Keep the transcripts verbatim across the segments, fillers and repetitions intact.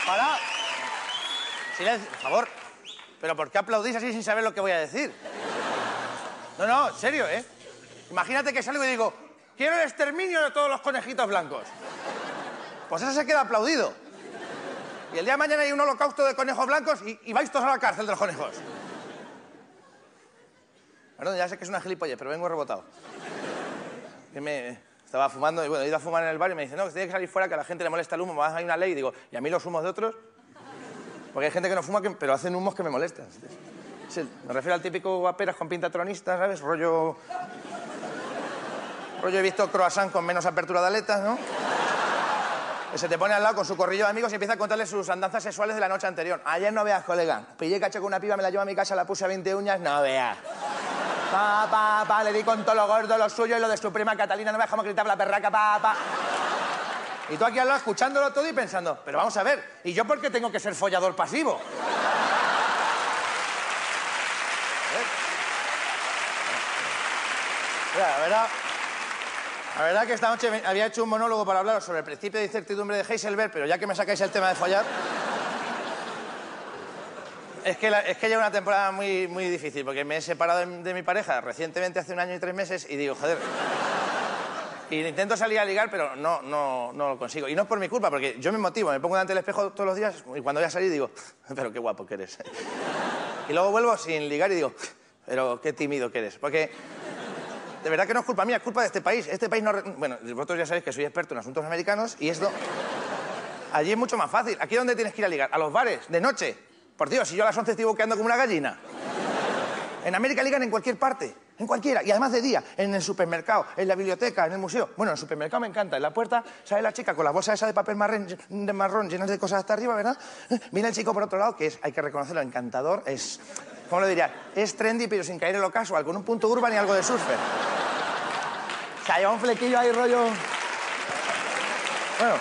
Para. Silencio, por favor. ¿Pero por qué aplaudís así sin saber lo que voy a decir? No, no, en serio, ¿eh? Imagínate que salgo y digo, quiero el exterminio de todos los conejitos blancos. Pues eso se queda aplaudido. Y el día de mañana hay un holocausto de conejos blancos y, y vais todos a la cárcel de los conejos. Perdón, ya sé que es una gilipollez, pero vengo rebotado. Que me estaba fumando y bueno, he ido a fumar en el bar y me dice, no, que tiene que salir fuera, que a la gente le molesta el humo, hay una ley. Y digo, ¿y a mí los humos de otros? Porque hay gente que no fuma, que, pero hacen humos que me molestan. Sí, me refiero al típico guaperas con pinta tronista, ¿sabes? Rollo... Rollo he visto croissant con menos apertura de aletas, ¿no? Que se te pone al lado con su corrillo de amigos y empieza a contarle sus andanzas sexuales de la noche anterior. Ayer no veas, colega. Pillé cacho con una piba, me la llevo a mi casa, la puse a veinte uñas, no veas. Pa, pa, pa, le di con todo lo gordo, lo suyo y lo de su prima Catalina, no veas cómo gritaba la perraca, pa, pa. Y tú aquí al lado escuchándolo todo y pensando, pero vamos a ver, ¿y yo por qué tengo que ser follador pasivo? Mira, la verdad, la verdad que esta noche había hecho un monólogo para hablaros sobre el principio de incertidumbre de Heisenberg, pero ya que me sacáis el tema de follar... Es que, la, es que llevo una temporada muy, muy difícil, porque me he separado de, de mi pareja recientemente, hace un año y tres meses, y digo, joder... Y intento salir a ligar, pero no, no, no lo consigo. Y no es por mi culpa, porque yo me motivo, me pongo delante del espejo todos los días y cuando voy a salir digo, pero qué guapo que eres. Y luego vuelvo sin ligar y digo, pero qué tímido que eres. Porque de verdad que no es culpa mía, es culpa de este país. Este país no... Bueno, vosotros ya sabéis que soy experto en asuntos americanos y esto... Allí es mucho más fácil. ¿Aquí dónde tienes que ir a ligar? A los bares, de noche. Por Dios, si yo a las once estoy boqueando como una gallina. En América ligan en cualquier parte, en cualquiera, y además de día, en el supermercado, en la biblioteca, en el museo. Bueno, en el supermercado me encanta, en la puerta sale la chica con la bolsa esa de papel marrón, de marrón llenas de cosas hasta arriba, ¿verdad? Viene el chico por otro lado, que es, hay que reconocerlo, encantador, es, ¿cómo lo diría? Es trendy, pero sin caer en lo casual, con un punto urban y algo de surfer. O sea, lleva un flequillo ahí, rollo... Bueno...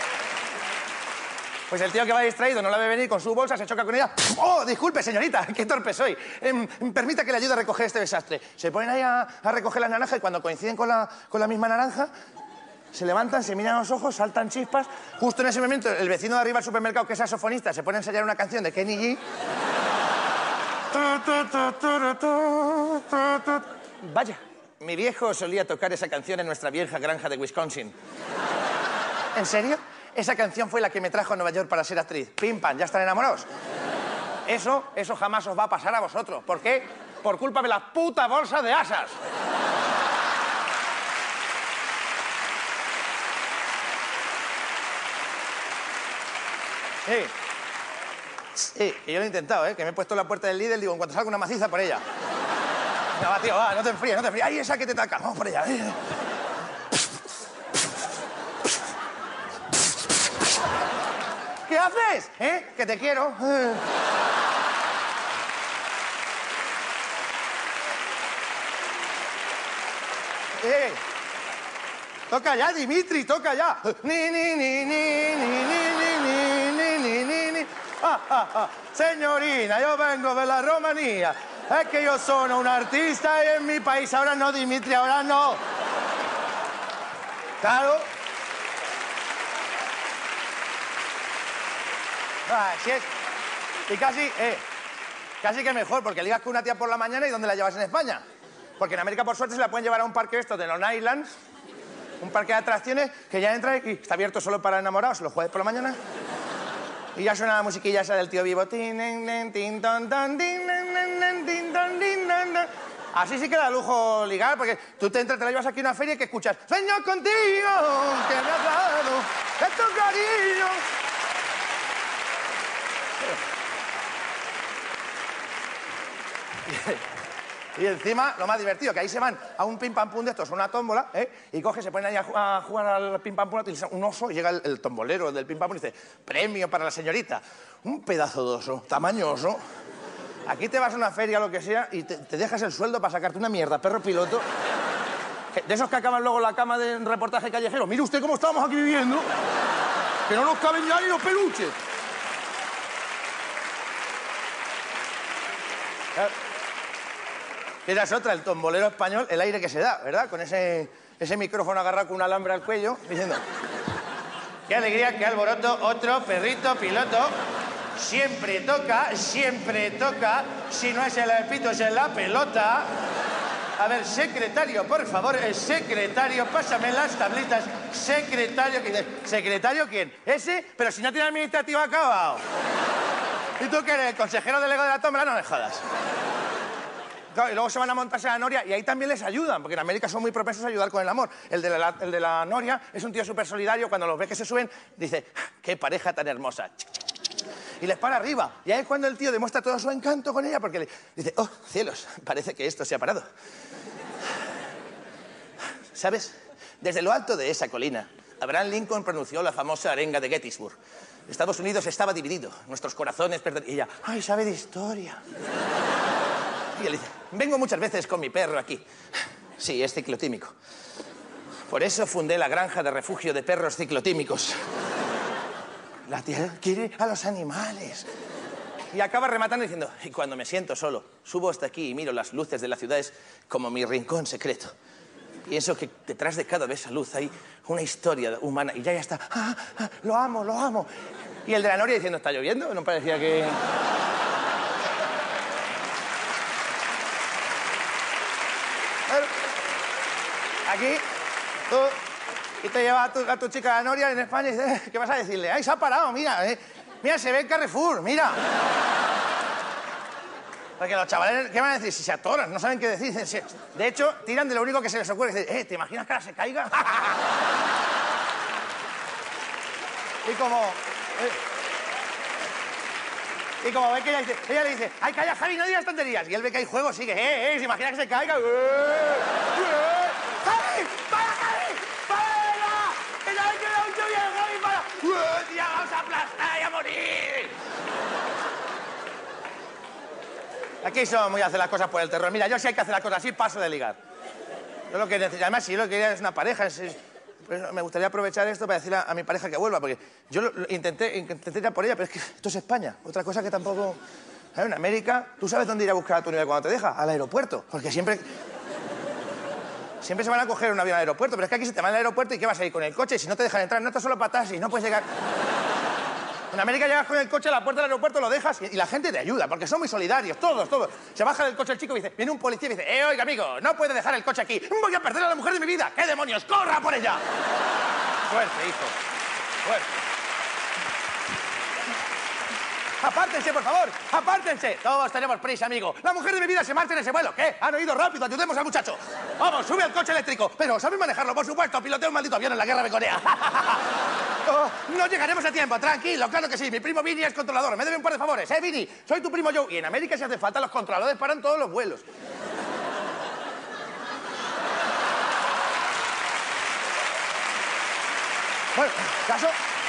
Pues el tío que va distraído no la ve venir con su bolsa, se choca con ella. ¡Oh, disculpe, señorita! ¡Qué torpe soy! Eh, permita que le ayude a recoger este desastre. Se ponen ahí a, a recoger las naranjas y cuando coinciden con la, con la misma naranja, se levantan, se miran a los ojos, saltan chispas. Justo en ese momento, el vecino de arriba del supermercado, que es saxofonista, se pone a ensayar una canción de Kenny G. Vaya, mi viejo solía tocar esa canción en nuestra vieja granja de Wisconsin. ¿En serio? Esa canción fue la que me trajo a Nueva York para ser actriz. Pim, pam, ¿ya están enamorados? Eso, eso jamás os va a pasar a vosotros. ¿Por qué? Por culpa de la puta bolsa de asas. Sí. Sí, que yo lo he intentado, ¿eh? Que me he puesto en la puerta del Lidl, digo, en cuanto salga una maciza, por ella. No, va, tío, va, no te enfríes, no te enfríes. ¡Ay, esa que te taca! Vamos por ella, ¿eh? ¿Qué haces? ¿Eh? Que te quiero. Eh. Toca ya, Dimitri, toca ya. Ni, ni, ni, ni, ni, ni, ni, ni, ni, ni, ni. Ah, ah, ah. Signorina, yo vengo de la Romanía. Es que yo soy un artista y en mi país ahora no, Dimitri, ahora no. Claro. Ah, sí es. Y casi, eh, casi que mejor, porque ligas con una tía por la mañana y ¿dónde la llevas en España? Porque en América, por suerte, se la pueden llevar a un parque esto de Long Island, un parque de atracciones que ya entra y está abierto solo para enamorados los jueves por la mañana. Y ya suena la musiquilla esa del tío vivo. Así sí que da lujo ligar, porque tú te entras, te la llevas aquí a una feria y que escuchas «Sueño contigo, que me has dado de tu cariño». Y encima, lo más divertido, que ahí se van a un pim-pam-pum de estos, una tómbola, ¿eh? Y coge, se ponen ahí a, a jugar al pim-pam-pum, un oso, y llega el, el tombolero del pim-pam-pum y dice, premio para la señorita. Un pedazo de oso, tamaño oso. Aquí te vas a una feria o lo que sea y te, te dejas el sueldo para sacarte una mierda, perro piloto. De esos que acaban luego en la cama de un reportaje callejero. Mire usted cómo estamos aquí viviendo, que no nos caben ya ni los peluches. Esa es otra, el tombolero español, el aire que se da, ¿verdad? Con ese, ese micrófono agarrado con un alambre al cuello, diciendo... qué alegría, qué alboroto, otro perrito piloto. Siempre toca, siempre toca. Si no es el pito, es en la pelota. A ver, secretario, por favor, el secretario, pásame las tablitas. Secretario, ¿secretario quién? ¿Ese? Pero si no tiene administrativo acabado. ¿Y tú qué eres? ¿El consejero delegado de la tómbola? No me jodas. Claro, y luego se van a montarse a la noria y ahí también les ayudan, porque en América son muy propensos a ayudar con el amor. El de la, el de la noria es un tío súper solidario, cuando los ve que se suben, dice, qué pareja tan hermosa. Y les para arriba. Y ahí es cuando el tío demuestra todo su encanto con ella, porque le dice, oh, cielos, parece que esto se ha parado. ¿Sabes? Desde lo alto de esa colina, Abraham Lincoln pronunció la famosa arenga de Gettysburg. Estados Unidos estaba dividido, nuestros corazones perdón. Y ella, ay, sabe de historia. Y él dice, vengo muchas veces con mi perro aquí. Sí, es ciclotímico. Por eso fundé la granja de refugio de perros ciclotímicos. La tía quiere a los animales. Y acaba rematando diciendo, y cuando me siento solo, subo hasta aquí y miro las luces de las ciudades como mi rincón secreto. Pienso que detrás de cada esa luz hay una historia humana. Y ya ya está, ah, ah, lo amo, lo amo. Y el de la noria diciendo, ¿está lloviendo? No parecía que... Aquí, tú, y te llevas a tu, a tu chica a la noria en España y dices, ¿qué vas a decirle? ¡Ay, se ha parado, mira! Eh. Mira, se ve el Carrefour, mira. Porque los chavales, ¿qué van a decir? Si se atoran, no saben qué decir. De hecho, tiran de lo único que se les ocurre. Dicen, eh, ¿te imaginas que ahora se caiga? Y como... Eh, y como ve que ella, dice, ella le dice, ¡ay, calla, Javi, no digas tonterías! Y él ve que hay juego, sigue, ¡eh, eh! ¿Se imagina que se caiga? ¡Eh, eh! ¡Javi! ¡Para, Javi! ¡Para! ¡Que ya me queda mucho bien, Javi! ¡Para! ¡Uh, tía, vamos a aplastar y a morir! Aquí son muy a hacer las cosas por el terror. Mira, yo sí hay que hacer las cosas así, paso de ligar. Yo lo que necesito, además, si yo lo que quería es una pareja, es, es, pues me gustaría aprovechar esto para decirle a, a mi pareja que vuelva, porque yo lo, lo intenté, intenté ir a por ella, pero es que esto es España. Otra cosa que tampoco... ¿Sabes? En América, ¿tú sabes dónde ir a buscar a tu novia cuando te deja? Al aeropuerto, porque siempre... Siempre se van a coger un avión al aeropuerto, pero es que aquí se te van al aeropuerto y ¿qué vas a ir? Con el coche, si no te dejan entrar, no estás solo para taxis, no puedes llegar... En América llegas con el coche a la puerta del aeropuerto, lo dejas y, y la gente te ayuda, porque son muy solidarios, todos, todos. Se baja del coche el chico y dice, viene un policía y dice, eh, oiga, amigo, no puede dejar el coche aquí, voy a perder a la mujer de mi vida. ¿Qué demonios? ¡Corra por ella! Suerte, hijo, suerte. ¡Apártense, por favor! ¡Apártense! Todos tenemos prisa, amigo. La mujer de mi vida se marcha en ese vuelo. ¿Qué? ¿Han oído? Rápido, ayudemos al muchacho. Vamos, sube al coche eléctrico. Pero, ¿sabes manejarlo? Por supuesto, piloteo un maldito avión en la guerra de Corea. Oh, no llegaremos a tiempo, tranquilo, claro que sí. Mi primo Vini es controlador. Me debe un par de favores, ¿eh, Vini? Soy tu primo Joe. Y en América, si hace falta, los controladores paran todos los vuelos. Bueno, caso...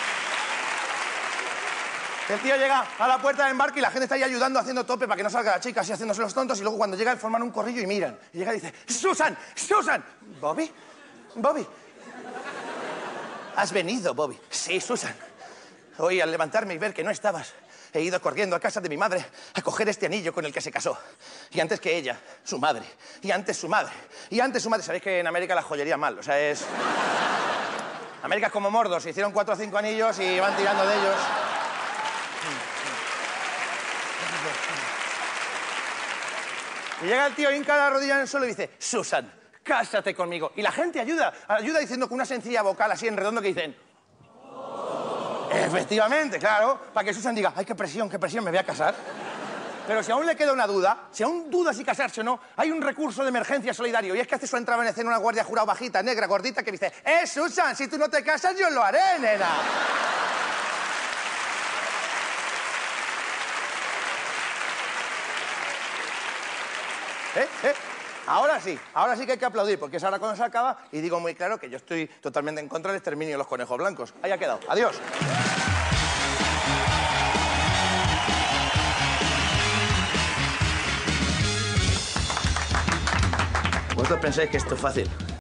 El tío llega a la puerta del embarque y la gente está ahí ayudando, haciendo tope para que no salga la chica, así haciéndose los tontos, y luego cuando llega forman un corrillo y miran. Y llega y dice, ¡Susan! ¡Susan! ¿Bobby? ¿Bobby? ¿Has venido, Bobby? Sí, Susan. Hoy, al levantarme y ver que no estabas, he ido corriendo a casa de mi madre a coger este anillo con el que se casó. Y antes que ella, su madre. Y antes su madre. Y antes su madre. Sabéis que en América la joyería mal, o sea, es... América es como Mordor, se hicieron cuatro o cinco anillos y van tirando de ellos. Y llega el tío, hinca la rodilla en el suelo y dice, Susan, cásate conmigo. Y la gente ayuda, ayuda diciendo con una sencilla vocal así en redondo que dicen... Oh. Efectivamente, claro, para que Susan diga, ay, qué presión, qué presión, me voy a casar. Pero si aún le queda una duda, si aún duda si casarse o no, hay un recurso de emergencia solidario. Y es que hace su entrada en escena una guardia jurado bajita, negra, gordita, que dice, eh, Susan, si tú no te casas, yo lo haré, nena. ¿Eh? ¿Eh? Ahora sí, ahora sí que hay que aplaudir, porque es ahora cuando se acaba y digo muy claro que yo estoy totalmente en contra del exterminio de los conejos blancos. Ahí ha quedado. Adiós. Vosotros pensáis que esto es fácil.